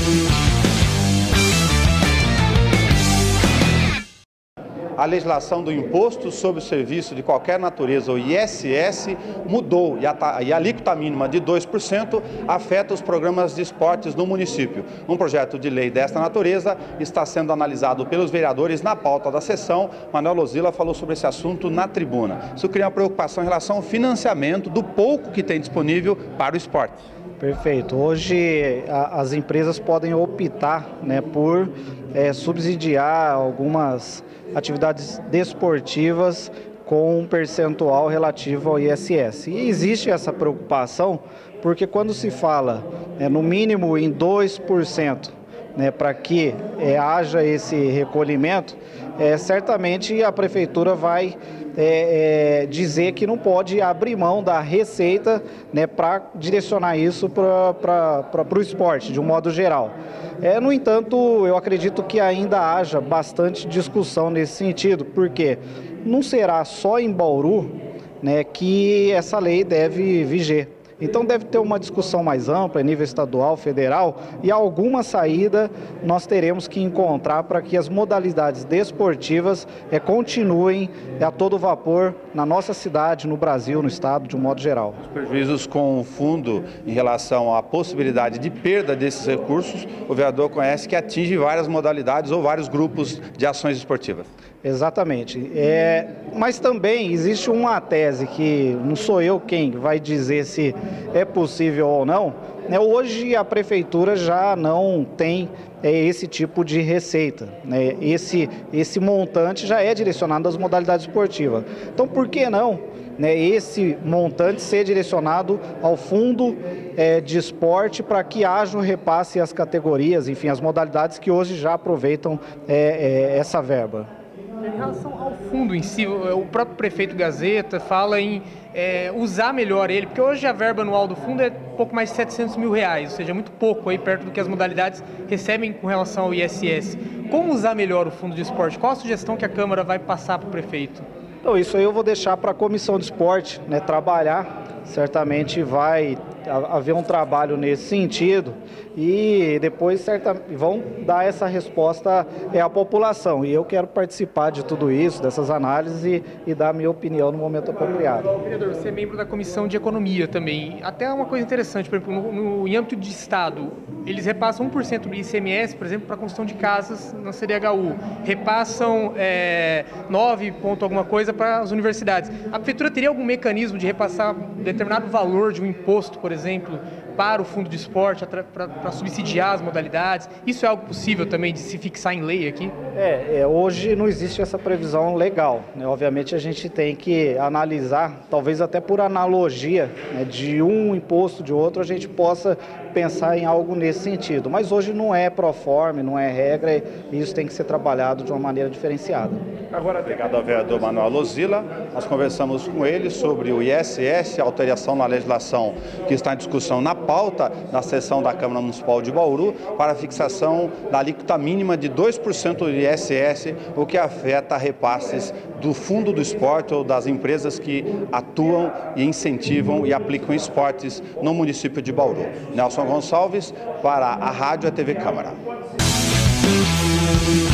A legislação do Imposto sobre o Serviço de Qualquer Natureza, o ISS, mudou e a alíquota mínima de 2% afeta os programas de esportes no município. Um projeto de lei desta natureza está sendo analisado pelos vereadores na pauta da sessão. Manuel Lozilla falou sobre esse assunto na tribuna. Isso cria uma preocupação em relação ao financiamento do pouco que tem disponível para o esporte. Perfeito. Hoje as empresas podem optar, por subsidiar algumas atividades desportivas com um percentual relativo ao ISS. E existe essa preocupação porque quando se fala no mínimo em 2%, para que haja esse recolhimento, certamente a prefeitura vai dizer que não pode abrir mão da receita para direcionar isso para o esporte, de um modo geral. No entanto, eu acredito que ainda haja bastante discussão nesse sentido, porque não será só em Bauru que essa lei deve viger. Então deve ter uma discussão mais ampla, a nível estadual, federal, e alguma saída nós teremos que encontrar para que as modalidades desportivas continuem a todo vapor na nossa cidade, no Brasil, no estado, de um modo geral. Os prejuízos com o fundo em relação à possibilidade de perda desses recursos, o vereador conhece que atinge várias modalidades ou vários grupos de ações esportivas. Exatamente. Mas também existe uma tese que não sou eu quem vai dizer se é possível ou não. Hoje a prefeitura já não tem esse tipo de receita. Esse montante já é direcionado às modalidades esportivas. Então, por que não esse montante ser direcionado ao fundo de esporte para que haja um repasse às categorias, enfim, às modalidades que hoje já aproveitam essa verba? Em relação ao fundo em si, o próprio prefeito Gazeta fala em usar melhor ele, porque hoje a verba anual do fundo é pouco mais de R$700 mil, ou seja, muito pouco, aí perto do que as modalidades recebem com relação ao ISS. Como usar melhor o fundo de esporte? Qual a sugestão que a Câmara vai passar para o prefeito? Então, isso aí eu vou deixar para a Comissão de Esporte trabalhar. Certamente vai haver um trabalho nesse sentido e depois vão dar essa resposta à população. E eu quero participar de tudo isso, dessas análises e dar a minha opinião no momento apropriado. Vereador, você é membro da Comissão de Economia também. Até uma coisa interessante, por exemplo, em âmbito de Estado, eles repassam 1% do ICMS, por exemplo, para a construção de casas na CDHU. Repassam 9 ponto alguma coisa para as universidades. A Prefeitura teria algum mecanismo de repassar determinado valor de um imposto, por exemplo, para o fundo de esporte, para subsidiar as modalidades? Isso é algo possível também de se fixar em lei aqui? Hoje não existe essa previsão legal. Obviamente a gente tem que analisar, talvez até por analogia de um imposto de outro, a gente possa pensar em algo nesse sentido. Mas hoje não é proforme, não é regra, e isso tem que ser trabalhado de uma maneira diferenciada. Agora, obrigado ao vereador Manuel Lozilla. Nós conversamos com ele sobre o ISS, a alteração na legislação que está em discussão na pauta da sessão da Câmara Municipal de Bauru para a fixação da alíquota mínima de 2% do ISS, o que afeta repasses do fundo do esporte ou das empresas que atuam e incentivam e aplicam esportes no município de Bauru. Nelson Gonçalves para a Rádio e TV Câmara.